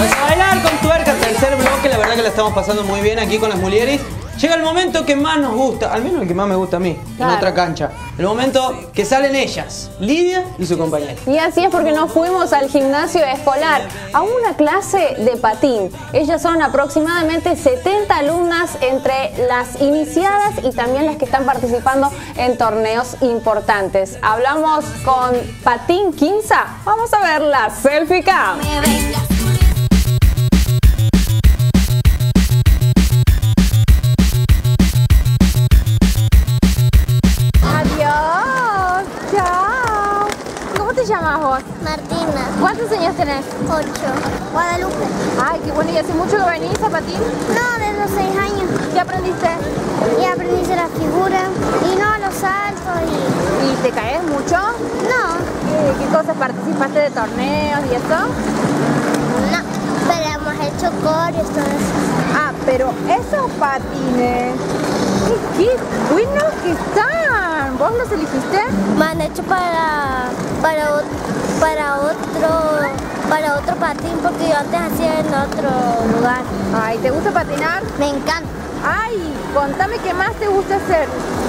Pues a bailar con tuerca, tercer bloque, la verdad que la estamos pasando muy bien aquí con las Mulieris. Llega el momento que más nos gusta, al menos el que más me gusta a mí, claro, en otra cancha. El momento que salen ellas, Lidia y su compañera. Y así es porque nos fuimos al gimnasio escolar, a una clase de patín. Ellas son aproximadamente 70 alumnas entre las iniciadas y también las que están participando en torneos importantes. Hablamos con Patín Quinza. Vamos a ver la selfie cam. ¿Cómo te llamas vos? Martina. ¿Cuántos años tenés? 8. Guadalupe. Ay, qué bueno. ¿Y hace mucho que venís a patín? No, desde los 6 años. ¿Qué aprendiste? Y aprendí a hacer la figura y no los saltos ¿Y te caes mucho? No. ¿Qué cosas participaste de torneos y eso? No, pero hemos hecho coreos, todo eso. Ah, pero esos patines, qué buenos que están. ¿Vos los elegiste? Me han hecho para otro patín porque yo antes hacía en otro lugar. Ay, ¿te gusta patinar? Me encanta. Ay, contame qué más te gusta hacer.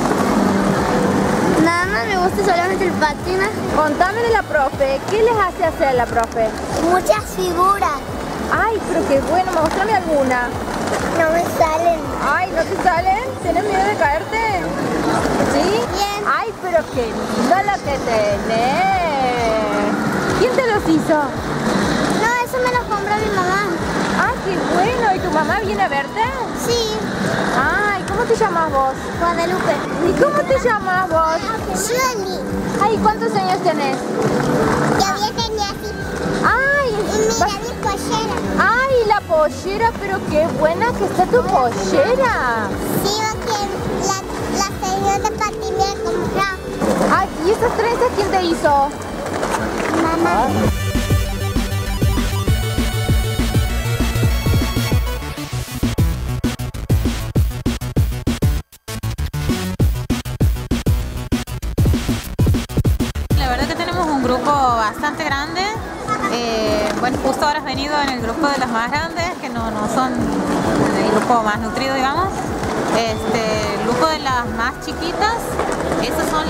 Nada más me gusta solamente el patín. Contame de la profe, ¿qué les hace hacer la profe? Muchas figuras. Ay, pero qué bueno, mostrame alguna. No me salen. Ay, ¿no te salen? ¿Tienes miedo de caerte? ¿Sí? Bien. Ay, pero qué lindo lo que tenés. ¿Quién te los hizo? No, eso me lo compró mi mamá. Ay, qué bueno. ¿Y tu mamá viene a verte? Sí. Ay, ¿cómo te llamas vos? Guadalupe. ¿Y cómo te llamas vos? Shirley. Ay, ¿cuántos años tenés? Ya tenía así. Ay, y mira mi pollera. Ay, la pollera, pero qué buena que está tu pollera. Sí, porque la señora patín me compró. Ay, ¿y esas trenzas quién te hizo? Mamá. La verdad que tenemos un grupo bastante grande. Bueno, justo ahora has venido en el grupo de las más grandes, que no son el grupo más nutrido, digamos. El grupo de las más chiquitas, esas son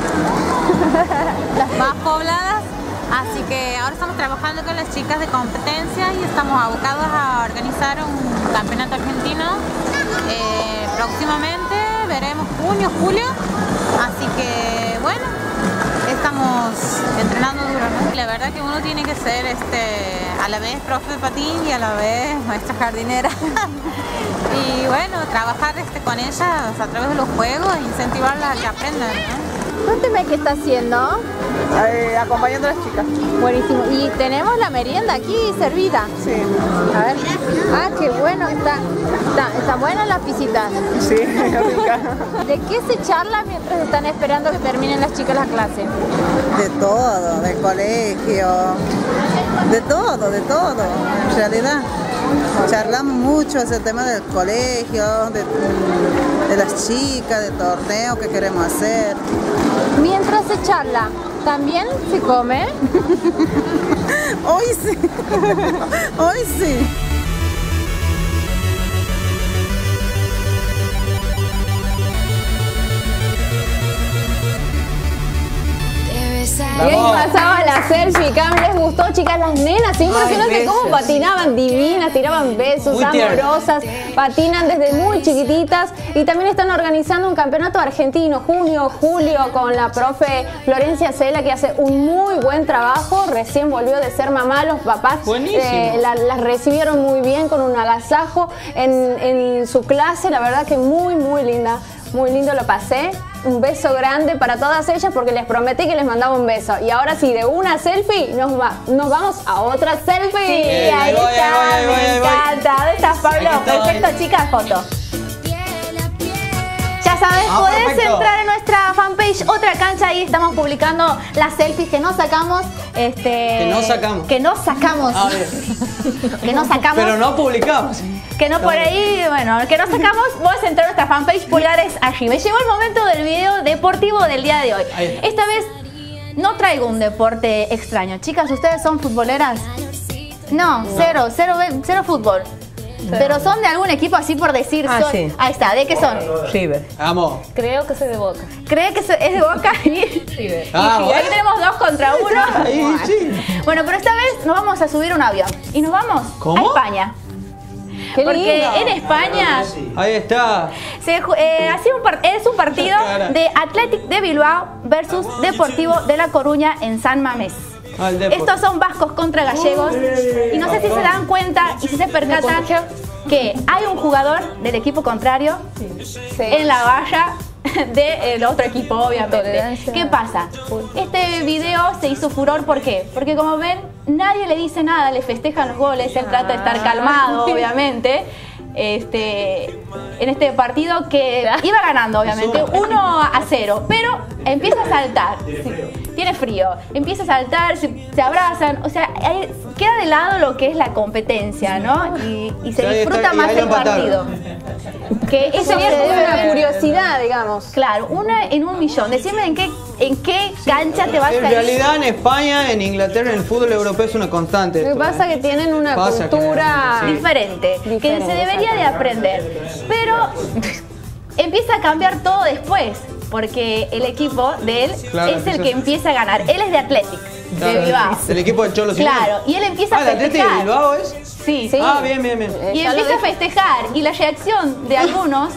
las más pobladas. Así que ahora estamos trabajando con las chicas de competencia y estamos abocados a organizar un campeonato argentino. Próximamente veremos junio, julio. Así que bueno, estamos entrenando duro, ¿no? La verdad que uno tiene que ser a la vez profe de patín y a la vez maestra jardinera. Y bueno, trabajar con ellas a través de los juegos e incentivarlas a que aprendan, ¿no? Cuénteme qué está haciendo. Acompañando a las chicas. Buenísimo. Y tenemos la merienda aquí servida. Sí. A ver. Ah, qué bueno. Están buenas las visitas. Sí, rica. ¿De qué se charla mientras están esperando que terminen las chicas la clase? De todo, del colegio, de todo, en realidad. Charlamos mucho ese tema del colegio, de las chicas, de torneos que queremos hacer. Mientras se charla, ¿también se come? Hoy sí, hoy sí. Y ahí pasaba la selfie cam. ¿Les gustó, chicas? Las nenas, impresionante cómo patinaban, divinas, tiraban besos, muy amorosas, patinan desde muy chiquititas y también están organizando un campeonato argentino, junio, julio, con la profe Florencia Cela, que hace un muy buen trabajo. Recién volvió de ser mamá, los papás las recibieron muy bien con un agasajo en su clase. La verdad que muy linda. Muy lindo lo pasé. Un beso grande para todas ellas porque les prometí que les mandaba un beso. Y ahora sí, de una selfie nos vamos a otra selfie. Sí, ahí está, me encanta. ¿Dónde estás, Pablo? Perfecto, chicas, foto. Ya sabes, podés entrar en nuestra fanpage Otra Cancha, ahí estamos publicando las selfies que nos sacamos. Que no sacamos. Que no sacamos. A ver. Que no sacamos. Pero no publicamos. Que no por ahí, bueno, que no sacamos, vos entrar a nuestra fanpage Pulgares allí. Me llegó el momento del video deportivo del día de hoy. Esta vez no traigo un deporte extraño. Chicas, ¿ustedes son futboleras? No, cero fútbol. Pero son de algún equipo así por decir. Sí. Ahí está, ¿de qué son? River. Vamos. Creo que soy de Boca. ¿Cree que es de Boca? River. Ah, Y bueno. ahí tenemos 2 contra 1. Ahí, sí. Bueno, pero esta vez nos vamos a subir un avión y nos vamos ¿Cómo? a España. Qué Porque lindo. en España Ahí está. es un partido Cara. de Athletic de Bilbao versus Deportivo de La Coruña en San Mamés. Al Depor. Estos son vascos contra gallegos y no sé si se dan cuenta y si se percatan que hay un jugador del equipo contrario en la valla del otro equipo, obviamente. Tolerancia. ¿Qué pasa? Este video se hizo furor, ¿por qué? Porque como ven, nadie le dice nada, le festejan los goles, él trata de estar calmado, obviamente. En este partido que iba ganando, obviamente, 1-0, pero empieza a saltar, tiene frío, empieza a saltar, se abrazan, o sea, queda de lado lo que es la competencia, ¿no? Y se Ahí disfruta está, y más ahí lo el partido. empataron. Que Eso eso sería como una es curiosidad, digamos. claro, 1 en 1.000.000. Decime en qué cancha te vas a En ir. realidad en España, en Inglaterra, en el fútbol europeo es una constante. Lo que esto. pasa es que tienen una Pasa que- cultura sí. Diferente, que Diferente, se debería de aprender. Pero empieza a cambiar todo después, porque el equipo de él Claro, es el que empieza a ganar. Él es de Athletic, de Bilbao. El equipo del Cholo Simeone. Claro, y él empieza a ¿el Atlético de festejar. Bilbao es? Sí, Sí. Ah, bien. Y Ya lo empieza a dije. festejar. Y la reacción de algunos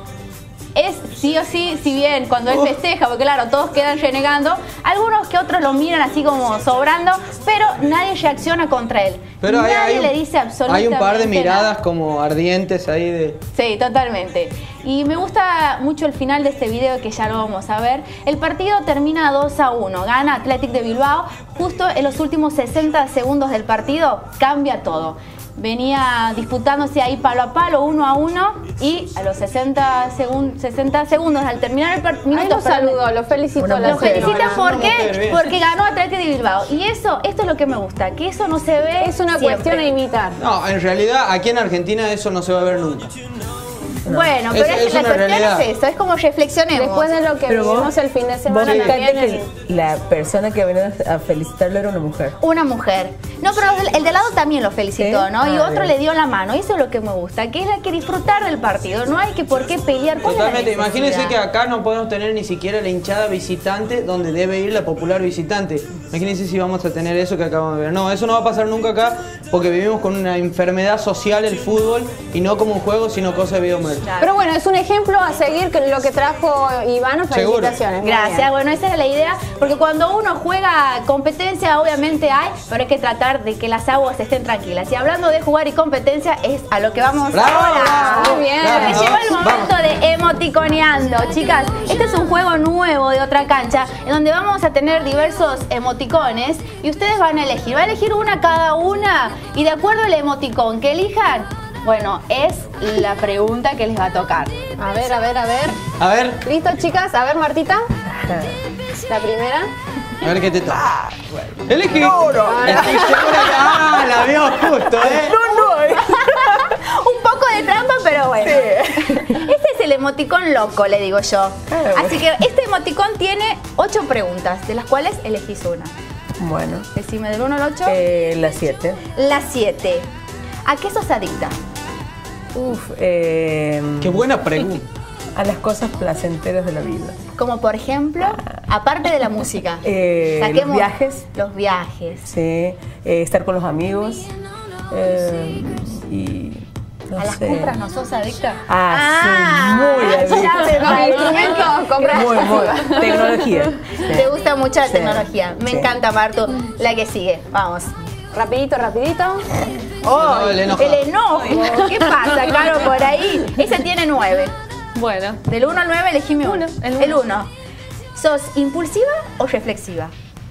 es sí o sí, si bien cuando él festeja, porque claro, todos quedan renegando, algunos que otros lo miran así como sobrando, pero nadie reacciona contra él. Pero nadie hay le dice absolutamente Hay un par de miradas nada. como ardientes ahí de... Sí, totalmente. Y me gusta mucho el final de este video que ya lo vamos a ver. El partido termina 2-1. Gana Athletic de Bilbao. Justo en los últimos 60 segundos del partido cambia todo. Venía disputándose ahí palo a palo, 1-1, y a los 60 segundos al terminar el Ahí minuto, lo saludo, lo felicito. Una a la lo mujer. felicitan Una ¿por qué? mujer, bien. Porque ganó Athletic de Bilbao. Y esto es lo que me gusta, que eso no se ve Es una siempre. cuestión a imitar. No, en realidad aquí en Argentina eso no se va a ver nunca. Bueno, pero Es es que la una cuestión realidad. es eso, es como reflexionemos. Después de lo que Pero vos- vimos el fin de Vos semana fíjate también. que la persona que venía a felicitarlo era una mujer. Una mujer. No, pero el de lado también lo felicitó, ¿Sí? ¿no? Y Ah, otro bien. le dio la mano. Y eso es lo que me gusta, que es la que disfrutar del partido. No hay que por qué pelear. ¿Cuál es la Totalmente, imagínense que necesidad? acá no podemos tener ni siquiera la hinchada visitante donde debe ir la popular visitante. Imagínense si vamos a tener eso que acabamos de ver. No, eso no va a pasar nunca acá porque vivimos con una enfermedad social el fútbol y no como un juego, sino cosa de videomerch. Pero bueno, es un ejemplo a seguir que lo que trajo Iván. Seguro. Felicitaciones. muy Gracias, bien. bueno, esa era la idea, porque cuando uno juega competencia, obviamente hay, pero hay que tratar de que las aguas estén tranquilas. Y hablando de jugar y competencia, es a lo que vamos ¡Bravo! ahora. Muy bien. Bravo, Porque llegó el vamos. momento de emoticoneando. Chicas, este es un juego nuevo de otra cancha, en donde vamos a tener diversos emoticones y ustedes van a elegir. Va a elegir una cada una y de acuerdo al emoticón que elijan, bueno, es la pregunta que les va a tocar. A ver. A ver, ¿Listo, chicas? A ver, Martita. La primera. a ver qué te toca. Elegí. Ah, la vio justo, ¿eh? Un poco de trampa, pero bueno. Este es el emoticón loco, le digo yo. Así que este emoticón tiene 8 preguntas, de las cuales elegís una. Bueno, Decime del 1 al 8. la 7. La 7. ¿A qué sos adicta? Qué buena pregunta. A las cosas placenteras de la vida. Como por ejemplo, aparte de la música. Los viajes. Los viajes. Sí, estar con los amigos. Y no ¿A las sé. compras no sos adicta? Ah, sí, muy adicta. ya me Los parece. instrumentos, compras. Muy. Tecnología. Sí. Te gusta mucho la Sí, tecnología. Me sí. encanta, Martu. La que sigue. Vamos. Rapidito. Oh, No, el enojo. el enojo. ¿Qué pasa, Caro, por ahí? Ese tiene 9. Bueno. Del 1 al 9 elegime uno. el El 1. ¿Sos impulsiva o reflexiva?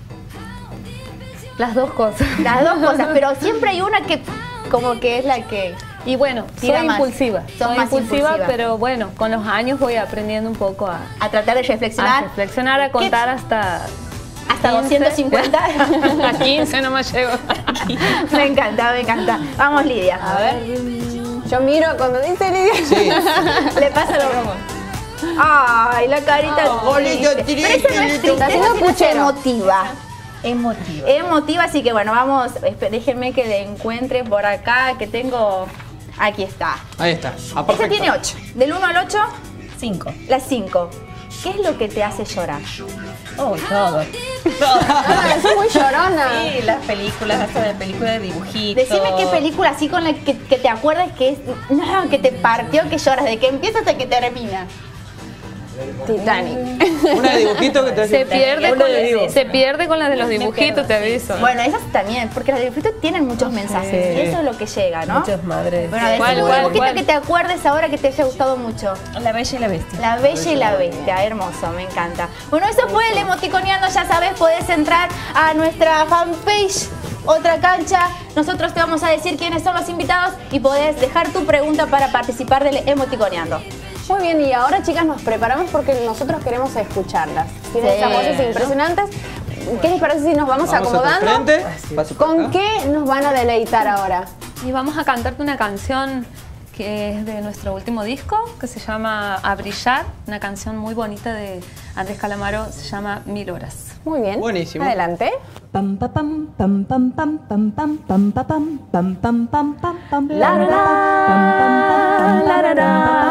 Las dos cosas. Las dos cosas, pero siempre hay una que como que es la que... Y bueno, Tira soy más. impulsiva. Sos Soy más impulsiva, impulsiva. pero bueno, con los años voy aprendiendo un poco A tratar de reflexionar. a contar hasta... Hasta 15. 250. A 15 no me llego. Me encanta, me encanta. Vamos, Lidia. A ver. Yo miro cuando dice Lidia. Sí. Le pasa lo mismo. Ay, la carita bolito triste. triste, Pero esa no es bolito. triste, Está haciendo esa sí no es puchero. emotiva. Emotiva. Emotiva, así que bueno, vamos, déjenme que le encuentre por acá, que tengo... Aquí está. Ahí está. Esta tiene 8. Del 1 al 8, 5. la 5. ¿Qué es lo que te hace llorar? Oh, todo. Es muy llorona. Sí, las películas, hasta de películas de dibujitos. Decime qué película así con la que te acuerdas que es... No, que te partió, que lloras, de que empieza hasta que termina. Titanic. Una de dibujito que te hace... Se pierde con las de los dibujitos, te aviso. Bueno, esas también, porque los dibujitos tienen muchos mensajes. Y eso es lo que llega, ¿no? Muchas madres. Bueno, decime un dibujito que te acuerdes ahora que te haya gustado mucho. La Bella y la Bestia. La Bella y la Bestia, hermoso, me encanta. Bueno, eso fue el Emoticoneando, ya sabes, podés entrar a nuestra fanpage, Otra Cancha. Nosotros te vamos a decir quiénes son los invitados y podés dejar tu pregunta para participar del Emoticoneando. Muy bien, y ahora chicas nos preparamos porque nosotros queremos escucharlas. Tienen esas voces impresionantes. ¿Qué les parece si nos vamos acomodando? Frente, ¿Con qué nos van a deleitar ahora? Y vamos a cantarte una canción que es de nuestro último disco, que se llama A Brillar, una canción muy bonita de Andrés Calamaro, se llama 1000 horas. Muy bien. Buenísimo. Adelante. Pam pa pam pam pam pam pam pam pam pa pam pam pam pam pam pam La la la la la la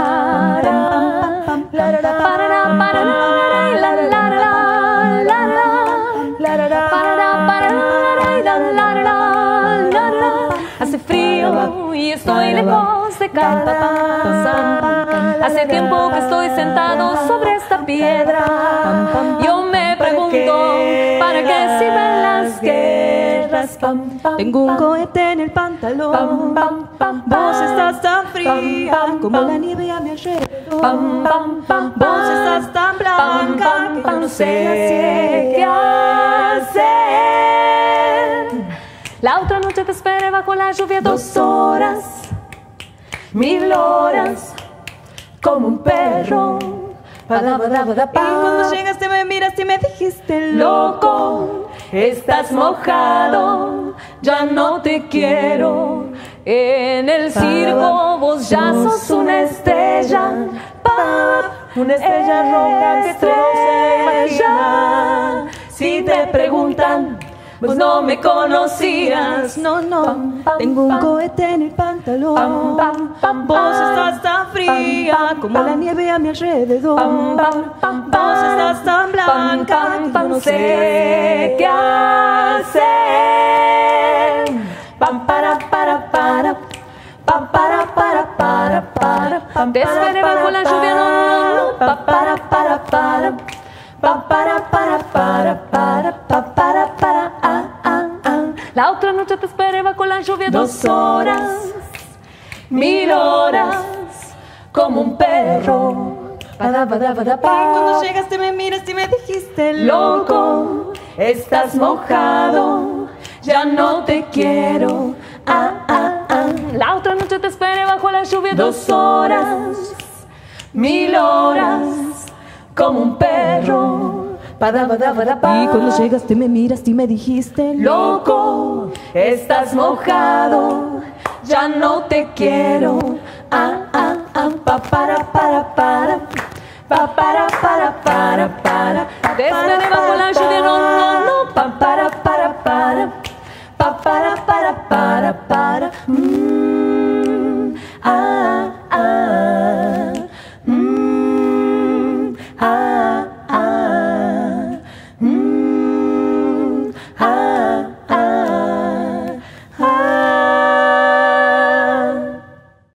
Hace frío y estoy lejos de casa. Hace tiempo que estoy sentado sobre esta piedra. Yo me pregunto, ¿para qué sirven las guerras? Tengo un cohete en el pantalón. Vos estás tan fría como la nieve a mi alrededor. Vos estás tan blanca que no sé qué hacer. La otra noche te esperé bajo la lluvia 2 horas, 1000 horas, como un perro. Y cuando llegaste me miraste y me dijiste, loco, estás mojado, ya no te quiero. En el circo vos ya sos una estrella. Una estrella roja que todos se imaginan. Si te preguntan, vos no me conocías. No, tengo un cohete en el pantalón. Vos estás tan fría como la nieve a mi alrededor. Vos estás tan blanca que yo no sé qué hacer. Te esperé bajo la lluvia, La otra noche te esperé bajo la lluvia 2 horas, 1000 horas, como un perro. Y cuando llegaste me miraste y me dijiste, loco, estás mojado, ya no te quiero. La otra noche te esperé bajo la lluvia 2 horas, 1000 horas, como un perro. Y cuando llegaste me miraste y me dijiste, loco, estás mojado, ya no te quiero. Te esperé bajo la lluvia, para.